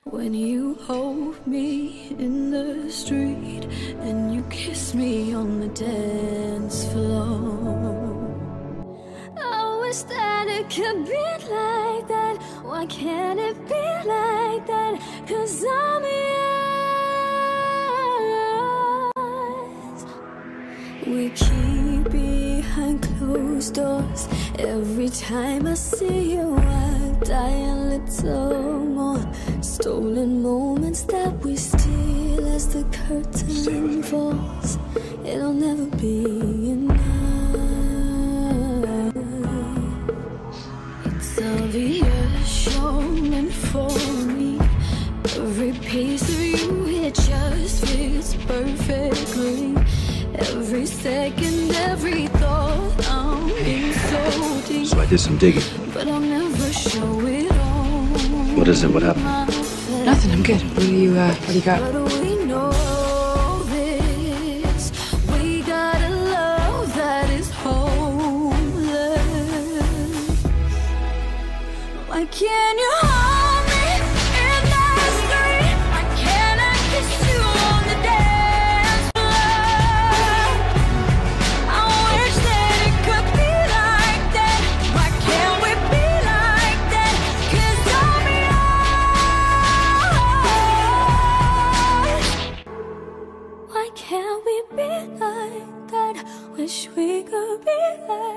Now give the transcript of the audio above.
When you hold me in the street and you kiss me on the dance floor, I wish that it could be like that. Why can't it be like that? 'Cause I'm yours. We keep behind closed doors. Every time I see you, I die a little more. Stolen moments that we steal as the curtain falls. It'll never be enough. It's obvious you're meant for me. Every piece of you, it just fits perfectly. Every second, every thought, I'm in so deep. So I did some digging. But I'll never show it all. What is it? What happened? Nothing, I'm good. What do you got? But we know this. We got a love that is hopeless. Why can't you hold me in the street? Why can't I kiss you on the dance floor? I wish that it could be like that. Why can't we be like that? 'Cause I'm yours. Why can't we be like that? Wish we could be like